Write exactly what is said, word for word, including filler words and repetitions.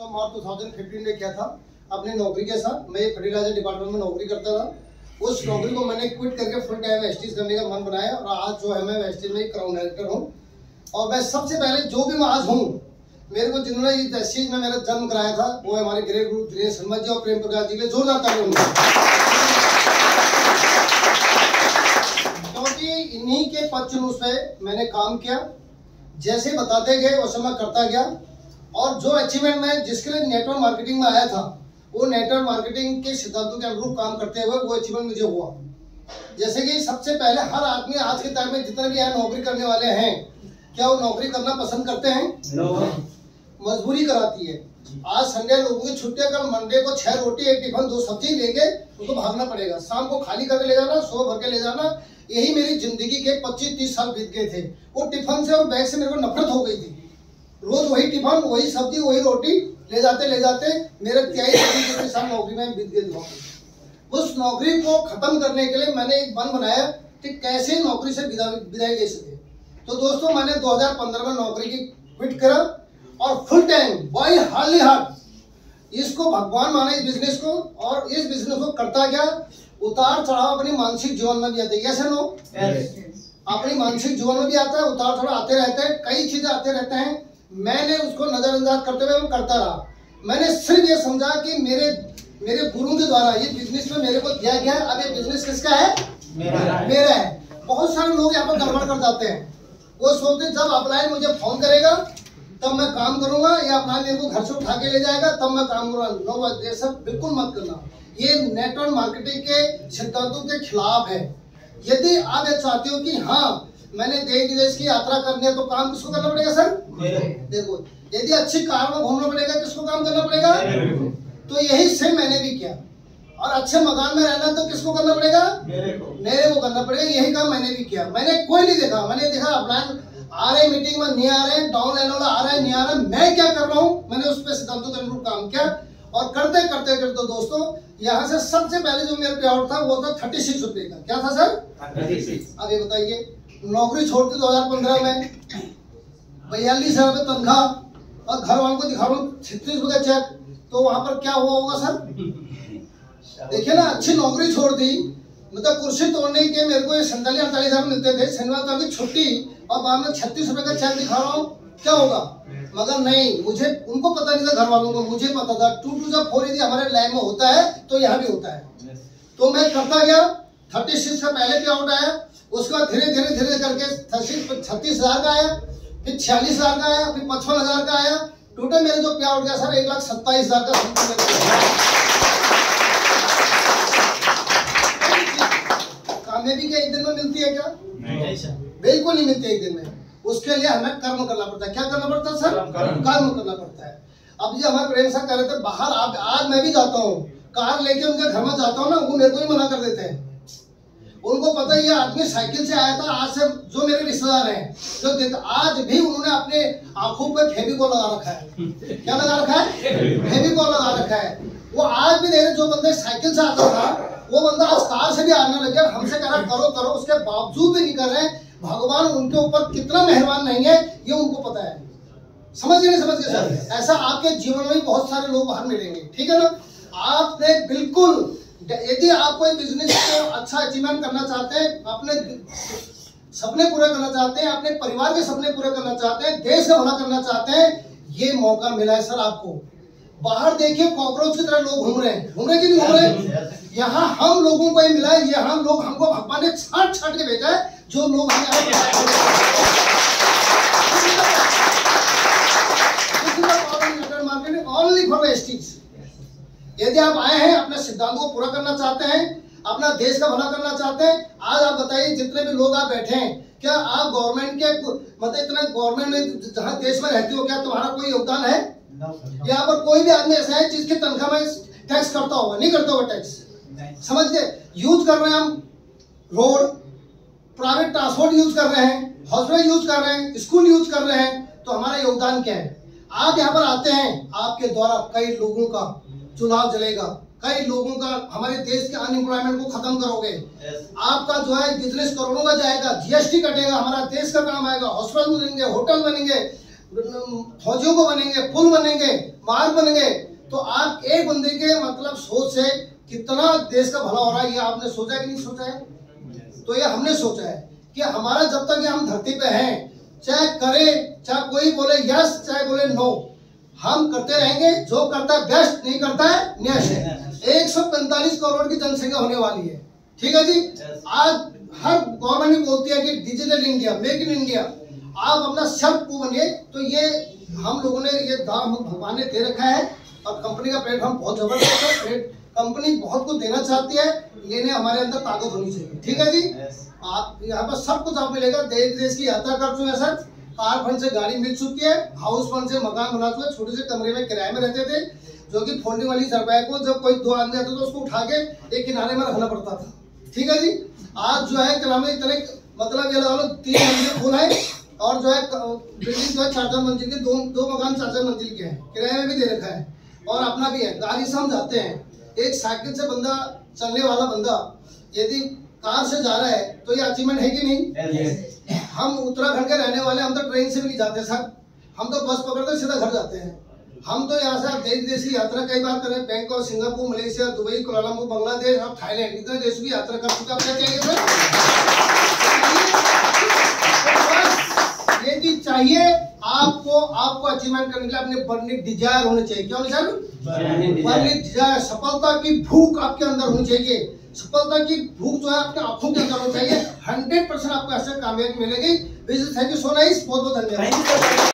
का मार्च दो हज़ार पंद्रह में किया था अपनी नौकरी के साथ। मैं फर्टिलाइजर डिपार्टमेंट में नौकरी करता था। उस नौकरी को मैंने क्विट करके फुल टाइम वेस्टेज करने का मन बनाया और आज जो है मैं वेस्टेज में क्राउन डायरेक्टर हूँ। और मैं सबसे पहले जो भी मैं आज हूँ, मेरे को जिन्होंने इस वेस्टेज में मेरा जन्म कराया था वो हमारे ग्रेट गुरु दिनेश शर्मा जी और प्रेम प्रकाश जी के लिए जोरदार ताली होंगे, क्योंकि इन्हीं के पदचिन्ह पे मैंने काम किया। जैसे बताते गए वैसे मैं करता गया और जो अचीवमेंट में जिसके लिए नेटवर्क मार्केटिंग में आया था वो नेटवर्क मार्केटिंग के सिद्धांतों के अनुरूप काम करते हुए वो अचीवमेंट मुझे हुआ। जैसे कि सबसे पहले हर आदमी आज के टाइम में जितने भी यहाँ नौकरी करने वाले हैं, क्या वो नौकरी करना पसंद करते हैं? no. मजबूरी कराती है। आज संडे लोगों की छुट्टी, कल मंडे को छह रोटी एक टिफिन दो सब्जी लेके उनको भागना पड़ेगा, शाम को खाली करके ले जाना, सो भर के ले जाना। यही मेरी जिंदगी के पच्चीस तीस साल बीत गए थे। वो टिफिन से और बैग से मेरे को नफरत हो गई थी। रोज वही टिफिन, वही सब्जी, वही रोटी ले जाते ले जाते मेरे तेईस साल नौकरी में बीत गए। उस नौकरी को खत्म करने के लिए मैंने एक मन बनाया कि कैसे नौकरी से विदाई ले सके। तो दोस्तों मैंने दो हज़ार पंद्रह में नौकरी की क्विट करा और फुल टाइम बाई हार्डली हार्ड इसको भगवान माना इस बिजनेस को, और इस बिजनेस को करता गया। उतार चढ़ाव अपनी मानसिक जीवन में भी आते हैं, yes नो अपनी मानसिक जीवन में भी आता है, उतार चढ़ाव आते रहते हैं, कई चीजें आते रहते हैं। मैंने उसको नजरअंदाज करते हुए मैं करता रहा। मैंने सिर्फ ये समझा कि मेरे मेरे गुरु के द्वारा ये बिजनेस में मेरे को दिया गया है। अब ये बिजनेस किसका है? मेरा है। मेरा है। बहुत सारे लोग यहाँ पर गड़बड़ कर जाते हैं। वो सोचते जब अपलाइन मुझे फोन करेगा तब मैं काम करूंगा, या अपना मेरे को घर से उठा के ले जाएगा तब मैं काम करूंगा। नो, ये सब बिल्कुल मत करना। ये नेटवर्क मार्केटिंग के सिद्धांतों के खिलाफ है। यदि आप ये चाहते हो कि हाँ मैंने देश विदेश की यात्रा करनी है तो काम किसको करना पड़ेगा सर? देखो, यदि अच्छी कार में घूमना पड़ेगा किसको काम करना पड़ेगा? तो यही सेम मैंने भी किया। और अच्छे मकान में रहना तो किसको करना पड़ेगा? मेरे को मेरे को करना पड़ेगा। यही काम मैंने भी किया। मैंने कोई नहीं देखा, मैंने देखा अपना आ रहे मीटिंग में नहीं आ रहे, डाउन लाइन वाला आ रहा है नहीं आ रहा, मैं क्या कर रहा हूँ, मैंने उस पर सिद्धांतों के अनुरूप काम किया। और करते करते करते दोस्तों यहाँ से सबसे पहले जो मेरे पे आउट था वो था थर्टी सिक्स रुपए का। क्या था सर? अब ये बताइए, नौकरी छोड़ती दो हजार पंद्रह में बयालीस हजार रुपये तनख्वाह और घर वालों को दिखा रहा हूँ छत्तीस रुपए चेक, तो वहां पर क्या हुआ होगा सर? देखिए ना, अच्छी नौकरी छोड़ दी, मतलब कुर्सी तोड़ने के मेरे को सैंतालीस अड़तालीस हजार मिलते थे, शनिवार की छुट्टी, और बाद में छत्तीस रुपए का चेक दिखा रहा हूँ, क्या होगा? मगर नहीं, मुझे उनको पता नहीं था, घर वालों को मुझे पता था। टू टू जब फोर यदि हमारे लाइन में होता है तो यहाँ भी होता है। तो मैं करता गया, थर्टी सिक्स का पहले पे आउट आया, उसका धीरे धीरे धीरे करके छत्तीस हजार का आया, फिर छियालीस हजार का आया, फिर पचपन हजार का आया। टोटल मेरे जो पे आउट गया सर एक लाख सत्ताईस हजार का। कामयाबी क्या एक दिन में मिलती है क्या? बिल्कुल नहीं मिलती एक दिन में। उसके लिए हमें कर्म करना पड़ता है। क्या करना पड़ता है सर? कर्म करना पड़ता है। अब ये हमारे प्रेम साहब कह रहे थे बाहर, आप आज मैं भी जाता हूँ कार लेके उनके घर में जाता हूँ ना, वो मेरे को ही मना कर देते हैं। उनको पता है ये आदमी साइकिल से आया था। आज से जो मेरे रिश्तेदार हैं जो देते, आज भी उन्होंने अपने आंखों पे फेविकोल लगा रखा है। क्या लगा रखा है? फेविकोल लगा रखा है। वो आज भी देख, जो बंदे साइकिल से आता था वो बंदा आज कार से भी आने लग गया। हमसे कह रहा करो करो, उसके बावजूद भी नहीं कर रहे। भगवान उनके ऊपर कितना मेहरबान नहीं है ये उनको पता है। समझ गए नहीं समझ गए सर? ऐसा आपके जीवन में बहुत सारे लोग बाहर मिलेंगे, ठीक है ना? आपने बिल्कुल, यदि आप कोई बिजनेस को अच्छा अचीवमेंट करना चाहते हैं, अपने सपने पूरे करना चाहते हैं, अपने परिवार के सपने पूरे करना चाहते हैं, देश का भला करना चाहते हैं, ये मौका मिला है सर आपको। बाहर देखिए कॉकरोच की तरह लोग घूम रहे हैं, घूम रहे कि नहीं घूम रहे? यहाँ हम लोगों को ये मिला है, ये हम लोग, हमको भगवान ने छाट छाट के भेजा है। जो लोग ओनली फॉर वेस्टेज। यदि आप आए हैं अपने सिद्धांतों को पूरा करना चाहते हैं, अपना देश का भला करना चाहते हैं, आज आप बताइए जितने भी लोग आप बैठे हैं, क्या आप गवर्नमेंट के मतलब इतना गवर्नमेंट में जहाँ देश में रहते हो, क्या तुम्हारा कोई योगदान है? यहाँ पर कोई भी आदमी ऐसा है जिसकी तनख्वाह में टैक्स करता होगा? नहीं करता होगा टैक्स। समझ गए? यूज कर रहे हैं हम रोड, प्राइवेट ट्रांसपोर्ट यूज कर रहे हैं, हॉस्पिटल यूज कर रहे हैं, स्कूल यूज कर रहे हैं, तो हमारा योगदान क्या है? आप यहाँ पर आते हैं, आपके द्वारा कई लोगों का चुनाव जलेगा, कई लोगों का, हमारे देश के अनएम्प्लॉयमेंट को खत्म करोगे। आपका जो है बिजनेस करोड़ों का जाएगा, जीएसटी कटेगा, हमारा देश का काम आएगा, हॉस्पिटल बनेंगे, होटल बनेंगे, फौजियों को बनेंगे, पुल बनेंगे, मार्ग बनेंगे, तो आप एक बंदे के मतलब सोच से कितना देश का भला हो रहा है, ये आपने सोचा है कि नहीं सोचा है? तो ये हमने सोचा है कि हमारा जब तक ये हम धरती पे हैं, चाहे करे चाहे कोई बोले यस चाहे बोले नो, हम करते रहेंगे। जो करता है बेस्ट, नहीं करता है न्यश है। एक सौ पैंतालीस करोड़ की जनसंख्या होने वाली है, ठीक है जी। आज हर गवर्नमेंट भी बोलती है कि digital India, make in India, आप अपना शब्द को बनिए। तो ये हम लोगों ने ये दाम भगवान ने दे रखा है और कंपनी का प्लेटफॉर्म बहुत जबरदस्त है। कंपनी बहुत कुछ देना चाहती है, लेने हमारे अंदर ताकत होनी चाहिए, ठीक है जी। आप यहाँ पर सब कुछ आप मिलेगा। देश देश की यात्रा कर चुके हैं सर, कार फंड से गाड़ी मिल चुकी है, हाउस फंड से मकान बना चुके हैं, छोटे से कमरे में किराए में रहते थे, जो कि फोल्डिंग वाली सरपाई को जब कोई दो आदमी आते तो उसको उठा के एक किनारे में रखना पड़ता था, ठीक है जी। आज जो है किराए में इतने मतलब ये लगा लो तीन मंजिल फुल है और जो है बिल्डिंग जो है चार चार मंजिल के, दो दो मकान चार चार मंजिल के हैं, किराए में भी दे रखा है और अपना भी है। गाड़ी से हम जाते हैं, एक साइकिल से बंदा चलने वाला बंदा यदि कार से जा रहा है तो ये अचीवमेंट है कि नहीं? हम उत्तराखंड के रहने वाले, हम तो ट्रेन से भी नहीं जाते सर, हम तो बस पकड़ते सीधा घर जाते हैं। हम तो यहाँ से देश देश की यात्रा कई बार करें, Bangkok, Singapore, Malaysia, Dubai, Kuala Lumpur, Bangladesh और थाईलैंड, इतने देश की यात्रा कर चुका। क्या चाहिए सर? ये चीज चाहिए आपको। आपको अचीवमेंट करने के लिए अपने बर्निंग डिजायर होने चाहिए। क्या होने चाहिए? बर्निंग डिजायर, सफलता की भूख आपके अंदर होनी चाहिए। सफलता की भूख जो है आपके आंखों के अंदर होनी चाहिए। हंड्रेड परसेंट आपको ऐसे कामयाबी मिलेगी। थैंक यू सो नाइस, बहुत बहुत धन्यवाद।